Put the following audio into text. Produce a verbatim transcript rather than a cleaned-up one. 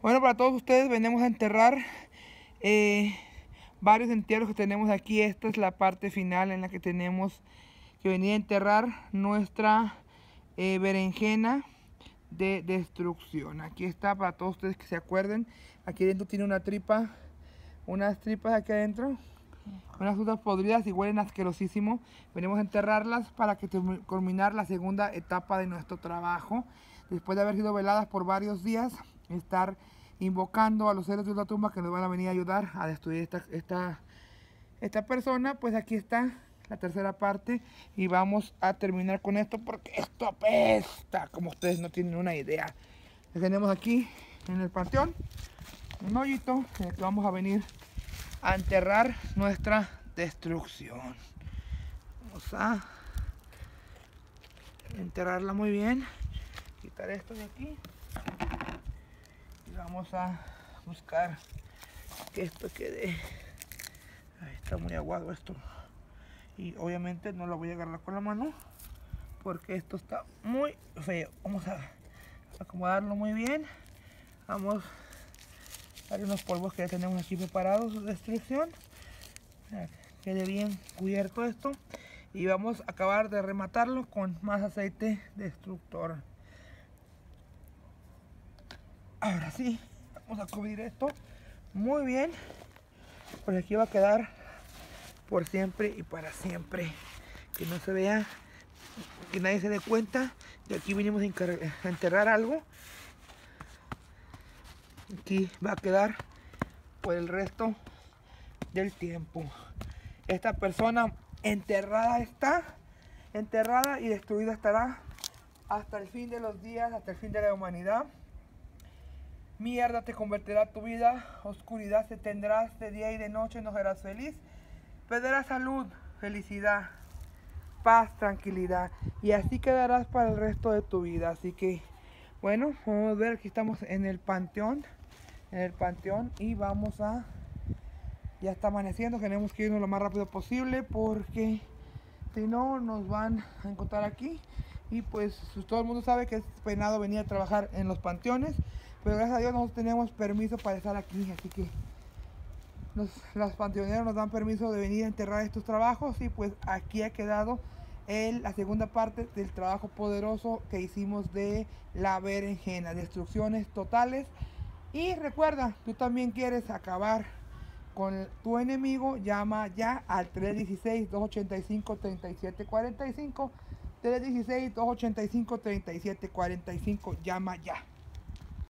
Bueno, para todos ustedes venimos a enterrar eh, varios entierros que tenemos aquí. Esta es la parte final en la que tenemos que venir a enterrar nuestra eh, berenjena de destrucción. Aquí está, para todos ustedes que se acuerden. Aquí dentro tiene una tripa, unas tripas aquí adentro, unas frutas podridas y huelen asquerosísimo. Venimos a enterrarlas para que culminar la segunda etapa de nuestro trabajo. Después de haber sido veladas por varios días, estar invocando a los seres de la tumba que nos van a venir a ayudar a destruir esta, esta, esta persona. Pues aquí está la tercera parte y vamos a terminar con esto porque esto apesta, como ustedes no tienen una idea. Tenemos aquí en el panteón un hoyito en el que vamos a venir a enterrar nuestra destrucción. Vamos a enterrarla muy bien, quitar esto de aquí y vamos a buscar que esto quede. Ahí está muy aguado esto y obviamente no lo voy a agarrar con la mano porque esto está muy feo. Vamos a acomodarlo muy bien. Vamos a darle unos polvos que ya tenemos aquí preparados de destrucción, para que quede bien cubierto esto, y vamos a acabar de rematarlo con más aceite destructor. Ahora sí, vamos a cubrir esto muy bien, pues aquí va a quedar por siempre y para siempre, que no se vea, que nadie se dé cuenta de aquí vinimos a enterrar algo. Aquí va a quedar por el resto del tiempo. Esta persona enterrada está, enterrada y destruida estará hasta el fin de los días, hasta el fin de la humanidad. Mierda te convertirá tu vida, oscuridad se tendrás de día y de noche, no serás feliz. Perderás salud, felicidad, paz, tranquilidad, y así quedarás para el resto de tu vida. Así que, bueno, vamos a ver, aquí estamos en el panteón, en el panteón y vamos a, ya está amaneciendo, tenemos que irnos lo más rápido posible porque si no nos van a encontrar aquí. Y pues todo el mundo sabe que es penado venir a trabajar en los panteones, pero gracias a Dios nosotros tenemos permiso para estar aquí, así que los, los panteoneros nos dan permiso de venir a enterrar estos trabajos. Y pues aquí ha quedado el, la segunda parte del trabajo poderoso que hicimos de la berenjena, destrucciones totales. Y recuerda, tú también quieres acabar con tu enemigo, llama ya al tres uno seis, dos ocho cinco, tres siete cuatro cinco, tres uno seis, dos ocho cinco, tres siete cuatro cinco, llama ya.